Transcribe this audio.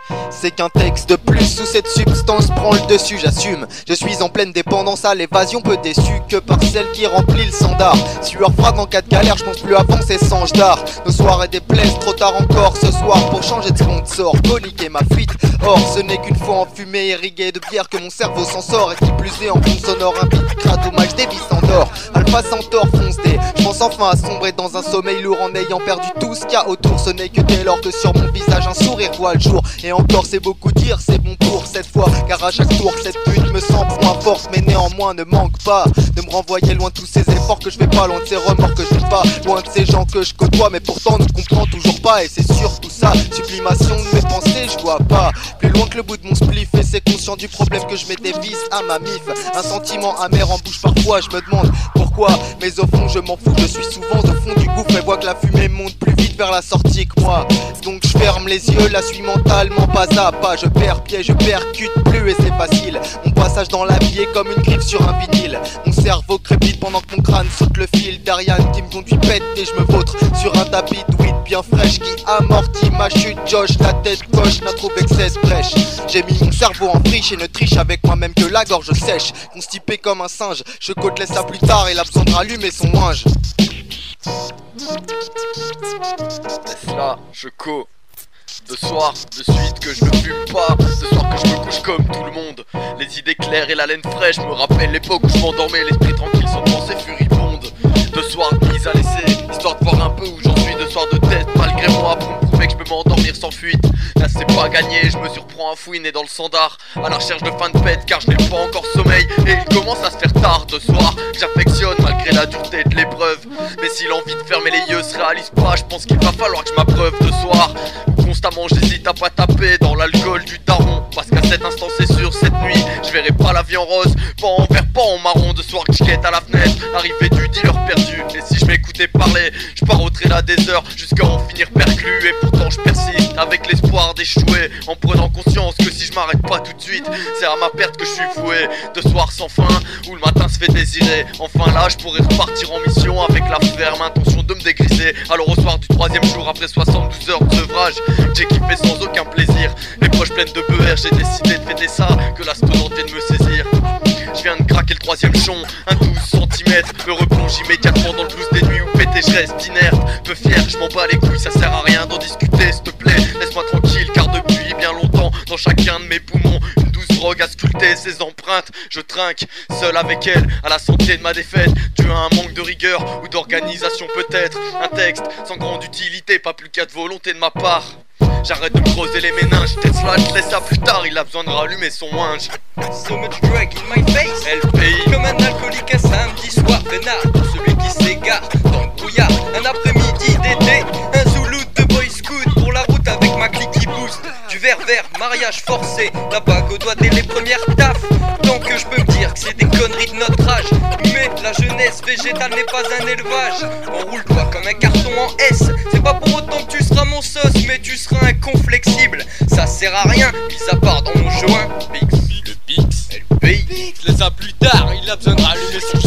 C'est qu'un texte de plus sous cette substance prend le dessus, j'assume. Je suis en pleine dépendance à l'évasion, peu déçu que par celle qui remplit le standard. Sueur froide en cas de galère, je pense plus avancer sans d'art. Nos soirées déplaisent, trop tard encore ce soir pour changer de sponsor, coniquer ma fuite. Or ce n'est qu'une fois en fumée irriguée de bière que mon cerveau s'en sort. Et qui plus est en fond sonore, un beat crade au match Davis s'endort. Alpha Centaure fonce des, je pense enfin à sombrer dans un sommeil lourd en ayant perdu tout ce qu'il y a autour. Ce n'est que dès lors que sur mon visage un sourire voit le jour. Et encore c'est beaucoup dire, c'est bon pour cette fois. Car à chaque tour cette pute me semble moins forte, mais néanmoins ne manque pas de me renvoyer loin de tous ces efforts que je fais pas, loin de ces remords que je fais pas, loin de ces gens que je côtoie, mais pourtant ne comprends toujours pas. Et c'est sûr tout ça, sublimation de mes pensées, je vois pas plus loin que le bout de mon spliff. Et c'est conscient du problème que je mets des vis à ma mif. Un sentiment amer en bouche parfois, je me demande pourquoi. Mais au fond je m'en fous, je suis souvent au fond du gouffre et vois que la fumée monte plus vite vers la sortie que moi. Donc je ferme les yeux, la suis mentalement pas à pas. Je perds pied, je percute plus et c'est facile. Mon passage dans la vie est comme une griffe sur un vinyle. Mon cerveau crépite pendant que mon crâne saute le fil d'Ariane qui me conduit pète et je me vautre sur un tapis de weed bien fraîche qui amortit ma chute. Josh, la tête coche, n'a trouvé que 16 brèches. J'ai mis mon cerveau en friche et ne triche avec moi-même que la gorge sèche. Constipé comme un singe, je côtelais ça plus tard et l'absent de rallumer son linge. Là, je co. De soir, de suite que je ne fume pas. De soir que je me couche comme tout le monde. Les idées claires et la laine fraîche me rappellent l'époque où je m'endormais, l'esprit tranquille sans pensée furibonde. De soir mise à laisser, histoire de voir un peu où j'en suis. De soir de tête malgré moi pour me prouver que je peux m'endormir sans fuite. Là c'est pas gagné, je me surprends à fouiner dans le sandar, à la recherche de fin de pète car je n'ai pas encore sommeil. Et il commence à se faire tard de soir, que j'affectionne malgré la dureté de l'épreuve. Mais si l'envie de fermer les yeux se réalise pas, je pense qu'il va falloir que je m'abreuve de soir. Constamment j'hésite à pas taper dans l'alcool du daron, parce qu'à cet instant c'est sûr, cette nuit je verrai pas la vie en rose, pas en vert, pas en marron. De soir que je guette à la fenêtre l'arrivée du dealer perdu. Et si je m'écoutais parler, je paroterais là des heures jusqu'à en finir perclus. Et pourtant je persiste avec l'espoir d'échouer, en prenant conscience que si je m'arrête pas tout de suite, c'est à ma perte que je suis voué. De soir sans fin, où le matin se fait désirer. Enfin là je pourrais repartir en mission avec la ferme intention de me dégriser. Alors au soir du troisième jour, après 72 heures de sevrage, j'ai kiffé sans aucun plaisir. Les poches pleines de beurre, j'ai décidé de fêter ça, que la stonante vienne me saisir. Je viens de craquer le troisième chon, un 12 cm, me replonge immédiatement dans le blues des nuits où pété je reste inerte. Peu fier, je m'en bats les couilles, ça sert à rien d'en discuter, s'il te plaît. Laisse-moi tranquille car depuis bien longtemps, dans chacun de mes poumons, une douce drogue a sculpté ses empreintes. Je trinque, seul avec elle, à la santé de ma défaite, dû à un manque de rigueur ou d'organisation peut-être. Un texte sans grande utilité, pas plus qu'à de volonté de ma part. J'arrête de me creuser les méninges, Tesla je laisse ça plus tard, il a besoin de rallumer son winge. So much drag in my face, LPI. comme un alcoolique un samedi soir peinard, pour celui qui s'égare dans le brouillard. Un après-midi d'été, un zoulou de boy scout pour la route avec ma clique qui booste. Du vert vert, mariage forcé, la bague au doigt dès les premières taffes. Tant que je peux me dire que c'est des conneries de notre âge, mais la jeunesse végétale n'est pas un élevage. Enroule-toi comme un carton en S, c'est pas pour autant que tu seras mon sauce, mais tu seras inconflexible. Ça sert à rien, mis à part dans mon joint. Pix, le Pix, LPI. Je laisse ça plus tard, il a besoin de rallumer son